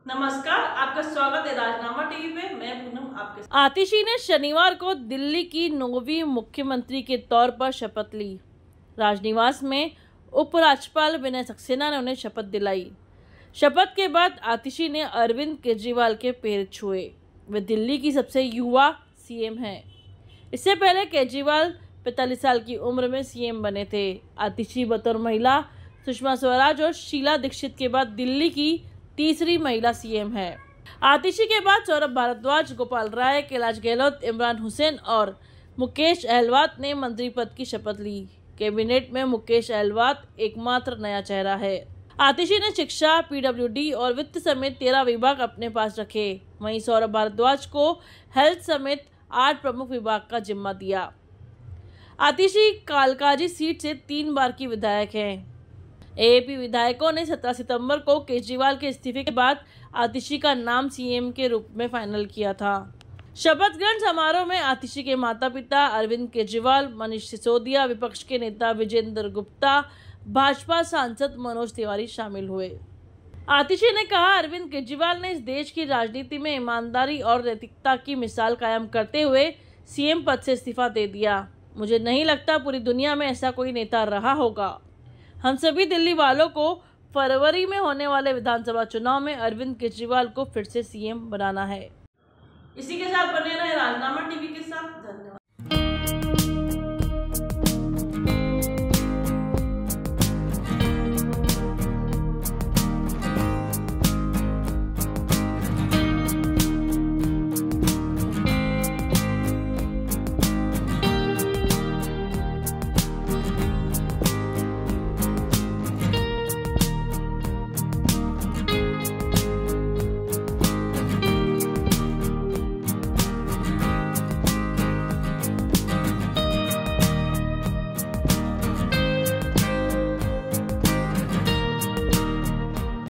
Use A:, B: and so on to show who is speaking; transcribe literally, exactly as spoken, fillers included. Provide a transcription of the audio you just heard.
A: नमस्कार, आपका स्वागत है राजनामा टीवी पे। मैं पूनम आपके साथ।
B: आतिशी ने शनिवार को दिल्ली की नौवीं मुख्यमंत्री के तौर पर शपथ ली। राजनिवास में उपराज्यपाल विनय सक्सेना ने उन्हें शपथ दिलाई। शपथ के बाद आतिशी ने अरविंद केजरीवाल के पैर छुए। वे दिल्ली की सबसे युवा सीएम हैं। इससे पहले केजरीवाल पैंतालीस साल की उम्र में सीएम बने थे। आतिशी बतौर महिला सुषमा स्वराज और शीला दीक्षित के बाद दिल्ली की तीसरी महिला सीएम है। आतिशी के बाद सौरभ भारद्वाज, गोपाल राय, कैलाश गहलोत, इमरान हुसैन और मुकेश अहलवात ने मंत्री पद की शपथ ली। कैबिनेट में मुकेश अहलवात एकमात्र नया चेहरा है। आतिशी ने शिक्षा, पीडब्ल्यूडी और वित्त समेत तेरह विभाग अपने पास रखे। वहीं सौरभ भारद्वाज को हेल्थ समेत आठ प्रमुख विभाग का जिम्मा दिया। आतिशी कालकाजी सीट से तीन बार की विधायक हैं। एएपी विधायकों ने सत्रह सितंबर को केजरीवाल के इस्तीफे के बाद आतिशी का नाम सीएम के रूप में फाइनल किया था। शपथ ग्रहण समारोह में आतिशी के माता पिता अरविंद केजरीवाल, मनीष सिसोदिया, विपक्ष के नेता विजेंद्र गुप्ता, भाजपा सांसद मनोज तिवारी शामिल हुए। आतिशी ने कहा, अरविंद केजरीवाल ने इस देश की राजनीति में ईमानदारी और नैतिकता की मिसाल कायम करते हुए सीएम पद से इस्तीफा दे दिया। मुझे नहीं लगता पूरी दुनिया में ऐसा कोई नेता रहा होगा। हम सभी दिल्ली वालों को फरवरी में होने वाले विधानसभा चुनाव में अरविंद केजरीवाल को फिर से सीएम बनाना है।
A: इसी के साथ बने रहे राजनामा टीवी के साथ। धन्यवाद।